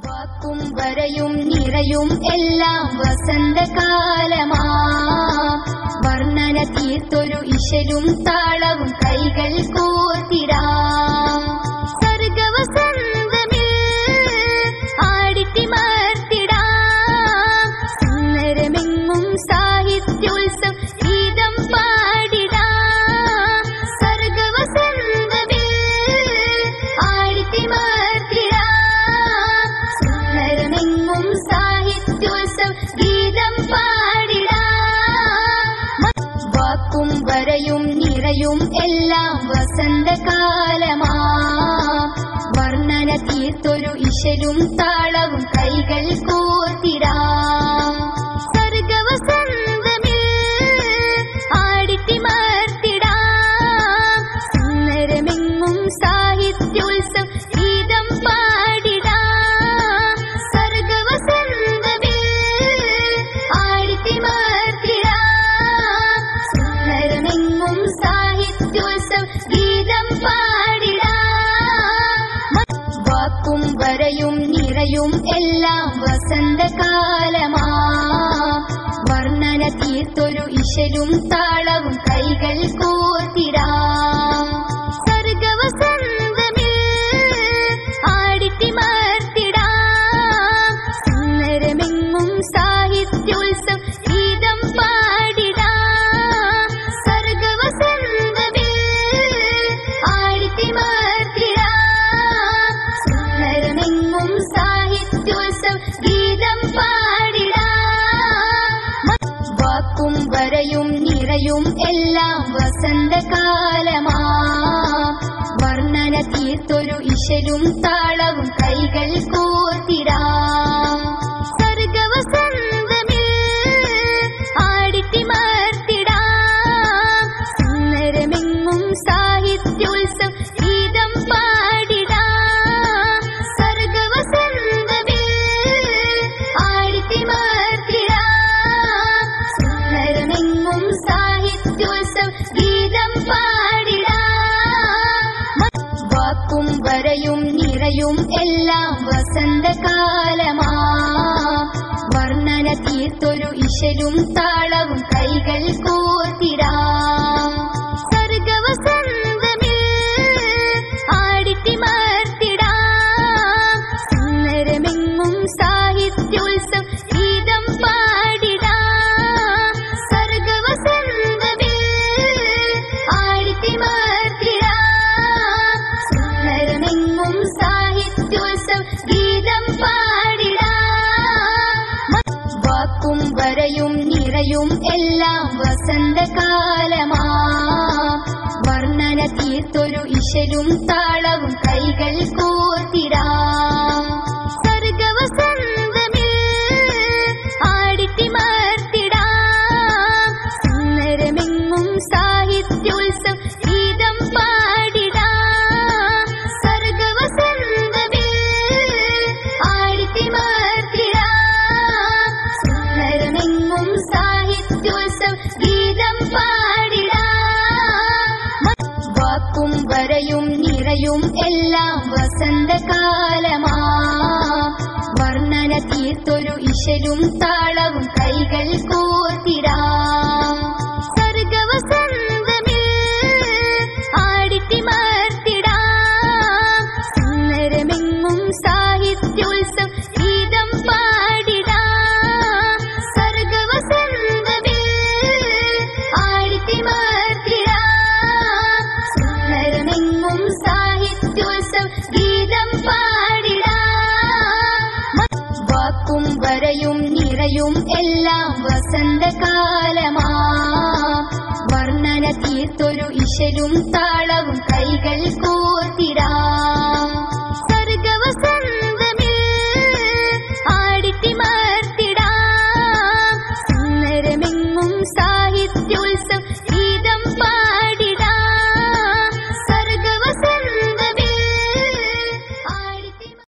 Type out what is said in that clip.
വാക്കും വരയും നിറയും എല്ലാം വസന്തകാലമാ. വർണ്ണന തീർത്തൊരു ഇശലും താളവും കൈകൾ കോർത്തിടാം. സർഗവസന്തമിൽ ആടിത്തിമർത്തിടാം. സുന്ദരമെങ്ങും സാഹിത്യോത്സവം ഗീതം പാടിടാം. സർഗവസന്തമിൽ ആടിത്തിമർത്തിടാം. സുന്ദരമെങ്ങും സാഹിത്യോത്സവം ഗീതം പാടിടാം. വാക്കും വരയും നിറയും എല്ലാം വസന്തകാലമാ. വർണ്ണന തീർത്തൊരു ഇശലും താളവും കൈകൾ കോർത്തിടാം. സർഗവസന്തമിൽ ആടിത്തിമർത്തിടാം. സുന്ദരമെങ്ങും സാഹിത്യോത്സവം ഗീതം പാടിടാം. സർഗവസന്തമിൽ ആടിത്തിമർത്തിടാം. സുന്ദരമെങ്ങും സാഹിത്യോത്സവം ഗീതം പാടിടാം. വാക്കും വരയും നിറയും എല്ലാം വസന്തകാലമാ. വർണ്ണന തീർത്തൊരു ഇശലും താളവും കൈകൾ കോർത്തിടാം. സർഗവസന്തമിൽ ആടിത്തിമർത്തിടാം. സുന്ദരമെങ്ങും സാഹിത്യോത്സവം ഗീതം പാടിടാം. സർഗവസന്തമിൽ ആടിത്തിമർത്തിടാം. സുന്ദരമെങ്ങും സാഹിത്യോത്സവം ഗീതം പാടിടാം. വാക്കും വരയും നിറയും എല്ലാം വസന്തകാലമാ. വർണ്ണന തീർത്തൊരു ഇശലും താളവും കൈകൾ കോർത്തിടാം. സർഗവസന്തമിൽ ആടിത്തിമർത്തിടാം. സുന്ദരമെങ്ങും സാഹിത്യോത്സവം ഗീതം പാടിടാം. സർഗവസന്തമിൽ ആടിത്തിമർത്തിടാം. സുന്ദരമെങ്ങും സാഹിത്യോത്സവം ഗീതം പാടിടാം. വാക്കും വരയും നിറയും എല്ലാം വസന്തകാലമാ. വർണ്ണന തീർത്തൊരു ഇശലും താളവും കൈകൾ കോർത്തിടാം. സർഗവസന്തമിൽ ആടിത്തിമർത്തിടാം. സുന്ദരമെങ്ങും സാഹിത്യോത്സവം ഗീതം പാടിടാം. സർഗവസന്തമിൽ ആടിത്തിമർത്തിടാം. സുന്ദരമെങ്ങും സാഹിത്യോത്സവം ഗീതം പാടിടാം. വാക്കും വരയും നിറയും എല്ലാം വസന്തകാലമാ. വർണ്ണന തീർത്തൊരു ഇശലും താളവും കൈകൾ കോർത്തിടാം. സർഗവസന്തമിൽ ആടിത്തിമർത്തിടാം. സുന്ദരമെങ്ങും സാഹിത്യോത്സവം ഗീതം പാടിടാം. സർഗവസന്തമിൽ ആടിത്തിമർത്തിടാം. സുന്ദരമെങ്ങും സാഹിത്യോത്സവം ഗീതം പാടിടാം. വാക്കും വരയും നിറയും എല്ലാം വസന്തകാലമാ. വർണ്ണന തീർത്തൊരു ഇശലും താളവും കൈകൾ കോർത്തിടാം. സർഗവസന്തമിൽ ആടിത്തിമർത്തിടാം. സുന്ദരമെങ്ങും സാഹിത്യോത്സവം ഗീതം പാടിടാം. സർഗവസന്തമിൽ ആടിത്തിമർത്തിടാം. സുന്ദരമെങ്ങും സാഹിത്യോത്സവം ഗീതം പാടിടാം. വാക്കും വരയും നിറയും എല്ലാം വസന്തകാലമാ. വർണ്ണന തീർത്തൊരു ഇശലും താളവും കൈകൾ കോർത്തിടാം.